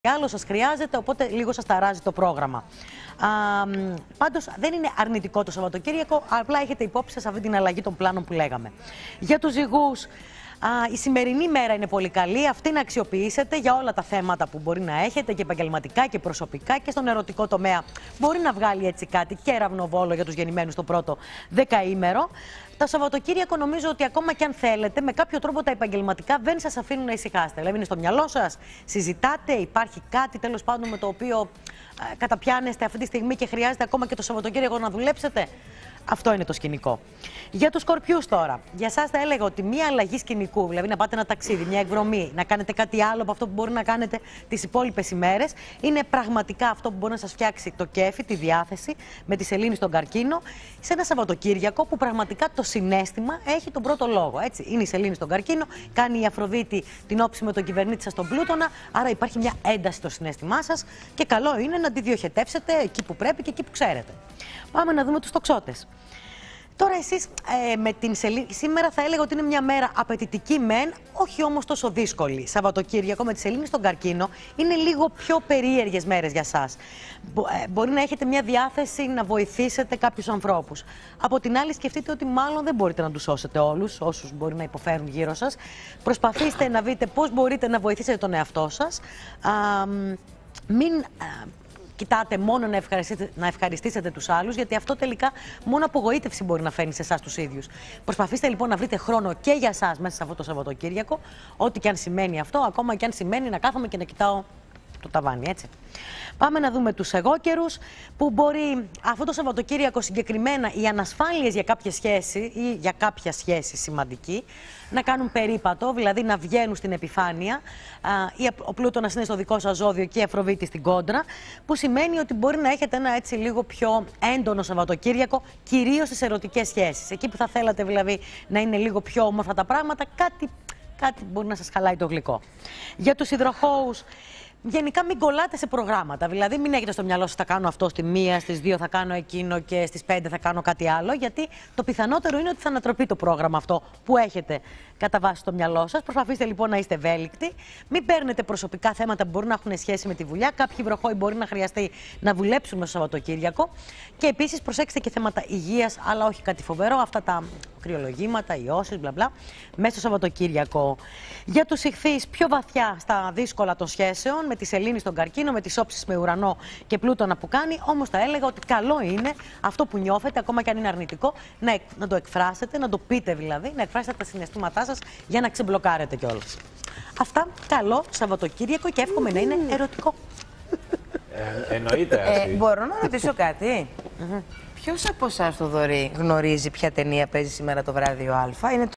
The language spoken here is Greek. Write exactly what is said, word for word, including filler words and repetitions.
άλλο σας χρειάζεται, οπότε λίγο σας ταράζει το πρόγραμμα. Α, πάντως δεν είναι αρνητικό το Σαββατοκύριακο, απλά έχετε υπόψη σας αυτή την αλλαγή των πλάνων που λέγαμε. Για τους ζυγούς, α, η σημερινή μέρα είναι πολύ καλή, αυτή να αξιοποιήσετε για όλα τα θέματα που μπορεί να έχετε και επαγγελματικά και προσωπικά και στον ερωτικό τομέα. Μπορεί να βγάλει έτσι κάτι και ραυνοβόλο για τους γεννημένους το πρώτο δεκαήμερο. Το Σαββατοκύριακο νομίζω ότι ακόμα και αν θέλετε, με κάποιο τρόπο τα επαγγελματικά δεν σας αφήνουν να ησυχάσετε. Δηλαδή είναι στο μυαλό σας, συζητάτε, υπάρχει κάτι τέλος πάντων με το οποίο ε, καταπιάνεστε αυτή τη στιγμή και χρειάζεται ακόμα και το Σαββατοκύριακο να δουλέψετε. Αυτό είναι το σκηνικό. Για τους Σκορπιούς τώρα, για εσάς θα έλεγα ότι μία αλλαγή σκηνικού, δηλαδή να πάτε ένα ταξίδι, μια εκδρομή, να κάνετε κάτι άλλο από αυτό που μπορεί να κάνετε τις υπόλοιπες ημέρες, είναι πραγματικά αυτό που μπορεί να σας φτιάξει το κέφι, τη διάθεση με τη σελήνη στον καρκίνο, σε ένα Σαββατοκύριακο που πραγματικά το συναίσθημα έχει τον πρώτο λόγο. Έτσι. Είναι η σελήνη στον καρκίνο, κάνει η Αφροδίτη την όψη με τον κυβερνήτη σας τον Πλούτονα, άρα υπάρχει μια ένταση στο συναίσθημά σας και καλό είναι να τη διοχετεύσετε εκεί που πρέπει και εκεί που ξέρετε. Πάμε να δούμε τους τοξότες. Τώρα εσείς ε, με την σελήνη, σήμερα θα έλεγα ότι είναι μια μέρα απαιτητική μεν, όχι όμως τόσο δύσκολη. Σαββατοκύριακο με τη σελήνη στον καρκίνο είναι λίγο πιο περίεργες μέρες για σας. Μπο, ε, μπορεί να έχετε μια διάθεση να βοηθήσετε κάποιους ανθρώπους. Από την άλλη σκεφτείτε ότι μάλλον δεν μπορείτε να τους σώσετε όλους, όσους μπορεί να υποφέρουν γύρω σας. Προσπαθήστε να δείτε πώς μπορείτε να βοηθήσετε τον εαυτό σας. Α, μην... Α, κοιτάτε μόνο να ευχαριστήσετε, να ευχαριστήσετε τους άλλους, γιατί αυτό τελικά μόνο απογοήτευση μπορεί να φέρνει σε εσάς τους ίδιους. Προσπαθήστε λοιπόν να βρείτε χρόνο και για εσάς μέσα σε αυτό το Σαββατοκύριακο, ό,τι και αν σημαίνει αυτό, ακόμα και αν σημαίνει να κάθομαι και να κοιτάω το ταβάνι, έτσι. Πάμε να δούμε τους εγώκερους, που μπορεί αυτό το Σαββατοκύριακο συγκεκριμένα οι ανασφάλειες για κάποια σχέση ή για κάποια σχέση σημαντική να κάνουν περίπατο, δηλαδή να βγαίνουν στην επιφάνεια. Ή ο Πλούτονας είναι στο δικό σας ζώδιο και η Αφροδίτη στην κόντρα, που σημαίνει ότι μπορεί να έχετε ένα έτσι λίγο πιο έντονο Σαββατοκύριακο, κυρίως στις ερωτικές σχέσεις. Εκεί που θα θέλατε δηλαδή να είναι λίγο πιο όμορφα τα πράγματα, κάτι, κάτι μπορεί να σας χαλάει το γλυκό. Για τους υδροχόους, γενικά μην κολλάτε σε προγράμματα. Δηλαδή, μην έχετε στο μυαλό σας θα κάνω αυτό στη μία, στις δύο θα κάνω εκείνο και στις πέντε θα κάνω κάτι άλλο. Γιατί το πιθανότερο είναι ότι θα ανατροπεί το πρόγραμμα αυτό που έχετε κατά βάση στο μυαλό σας. Προσπαθήστε λοιπόν να είστε ευέλικτοι. Μην παίρνετε προσωπικά θέματα που μπορεί να έχουν σχέση με τη δουλειά. Κάποιοι υδροχόοι μπορεί να χρειαστεί να δουλέψουν στο Σαββατοκύριακο. Και επίσης προσέξτε και θέματα υγείας, αλλά όχι κάτι φοβερό. Αυτά τα κρυολογήματα, ιώσεις, μπλα μπλα, μέσα στο Σαββατοκύριακο. Για τους Ιχθύς, πιο βαθιά στα δύσκολα των σχέσεων, με τη σελήνη στον καρκίνο, με τις όψεις με ουρανό και Πλούτονα που κάνει. Όμως θα έλεγα ότι καλό είναι αυτό που νιώθετε, ακόμα και αν είναι αρνητικό, να, να το εκφράσετε, να το πείτε δηλαδή, να εκφράσετε τα συναισθήματά σας για να ξεμπλοκάρετε κιόλας. Αυτά, καλό Σαββατοκύριακο και εύχομαι να είναι ερωτικό. Ε, εννοείται αυτή. Ε, μπορώ να ρωτήσω κάτι. Mm-hmm. Ποιος από εσάς, Θοδωρή, γνωρίζει ποια ταινία παίζει σήμερα το βράδυ ο Α? Είναι